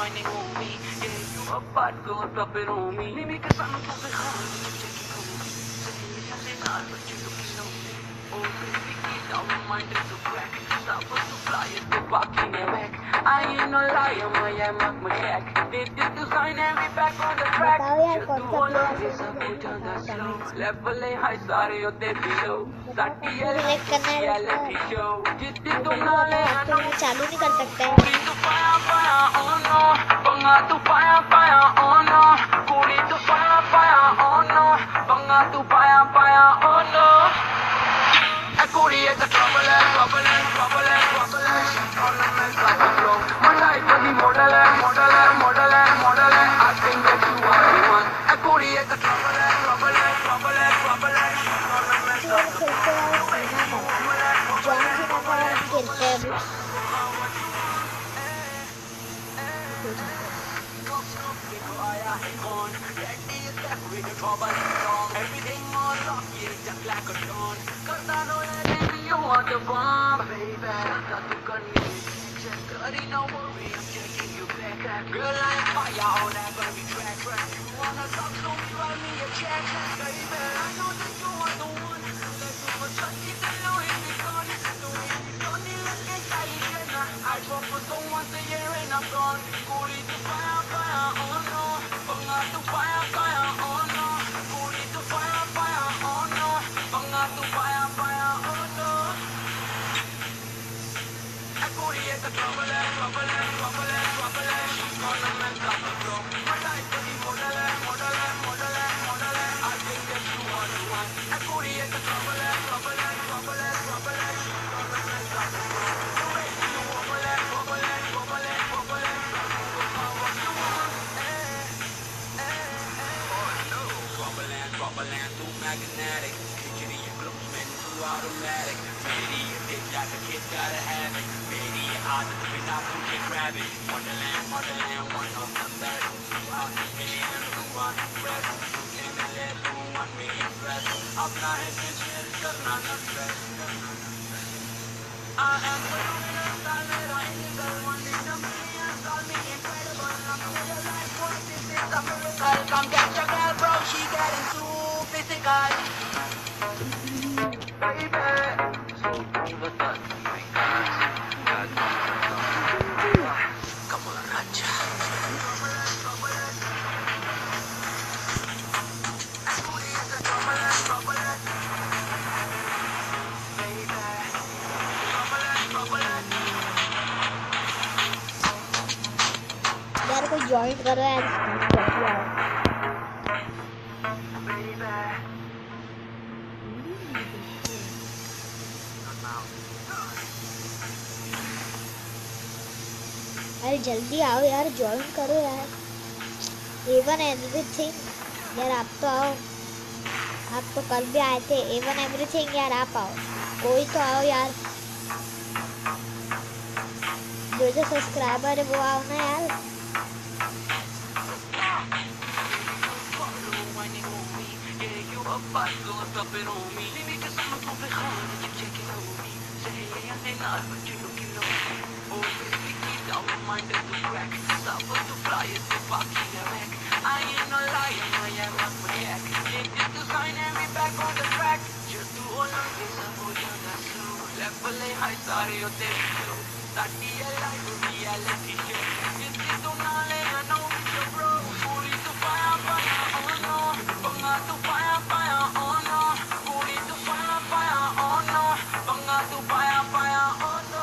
whining on me. Yeah, you a bad girl, drop it on me. Mimi ke sanu to be khan, checking on me. Sahiya se naal, but you looking on me. Oh baby, keep down my mind is to crack. Stop us to fly it, the walking it back. I ain't no liar, I'm a shack. Did this design and we back on the track. Just do all of this, I'm on the slow. Level A high, sorry, you're dead below. Sati reality show. जितनी तुम नाले आनो चालू नहीं कर सकते हैं। कुड़ी तो पाया पाया oh no, पंगा तो पाया पाया oh no, कुड़ी तो पाया पाया oh no, पंगा तो पाया पाया oh no. A कुड़ी is a trouble, trouble, trouble, trouble. All of them like a flow. My life is the model, model, model, model. I think that you are the one. A कुड़ी is a trouble, trouble, trouble, trouble. All of them like a flow. खेलते हैं अभी। Everything on lock, yeah, just like a dawn. 'Cause I know that baby you want the bomb, baby. That's the gun me. Check, no worry, I'm checking you back. Girl, I'm fire on that baby track. You wanna talk to me, write me a check, baby. I know that you are the one. Let's do a touchy, the low in the gun. The way you don't even get silent. I drop for someone to hear and I'm gone. Coolie to fire, fire, oh no. Bunga to fire, fire, oh no. Coolie to fire, fire, oh no. Bunga to fire, fire, oh no. A coolie is a trouble, trouble, trouble, trouble. Gonna mess up the flow. My life is the model, model, model, model. I think that you are the one. A coolie is a trouble, trouble, trouble, trouble. Gonna mess up the flow. The way you wobble, wobble, wobble, wobble. What you want? Oh no, wobbling, too magnetic. Picture your clothes, men too automatic. Maybe a kid got the kid gotta have it. Maybe your eyes are looking out to get grab it. Wonderland, wonderland, one of the best. 2 million to one press. In the level, 1 million press. अपना है business, करना न stress. I am the luminous star, मेरा illegal, 1 in a million. Call me incredible, I'm still alive. Boy, this is a miracle. Come catch a girl, bro, she getting too physical. Baby, so cool with that. Come on, Raja. यार कोई join करो यार। अरे जल्दी आओ यार, join करो यार। एवन एवरीथिंग यार, आप तो आओ। आप तो कल भी आए थे। एवन एवरीथिंग यार, आप आओ, कोई तो आओ यार। जो सब्सक्राइबर है वो आओ ना यार। Mind to crack, stop us to fly it, the walking the wreck. I ain't no liar, I'm a maniac. Did this design and we back on the track. Just do all of this, I'm on the slow. Level A high, sorry, you're dead below. Sati reality show. Jitti tum naale, I know it's your bro. Coolie to fire, fire, oh no. Bunga to fire, fire, oh no. Coolie to fire, fire, oh no. Bunga to fire, fire, oh no.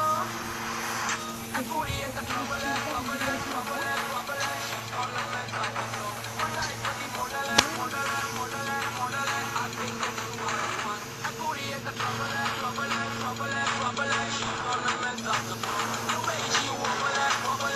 A coolie is a trouble, trouble, trouble, trouble. All of them like a flow.